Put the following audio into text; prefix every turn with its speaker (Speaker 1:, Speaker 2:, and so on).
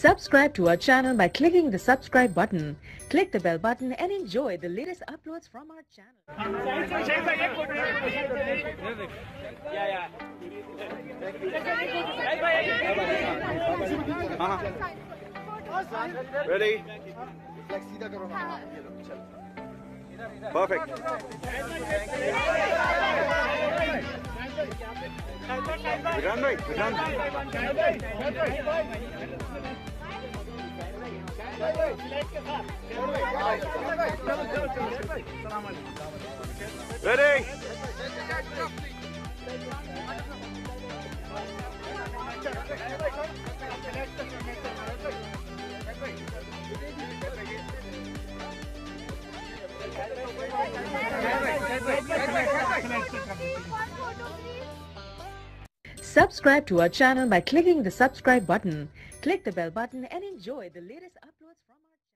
Speaker 1: Subscribe to our channel by clicking the subscribe button. Click the bell button and enjoy the latest uploads from our channel.
Speaker 2: Ready? Perfect. We're done, right? We're done. Ready?
Speaker 1: Subscribe to our channel by clicking the subscribe button. Click the bell button and enjoy the latest uploads from our channel.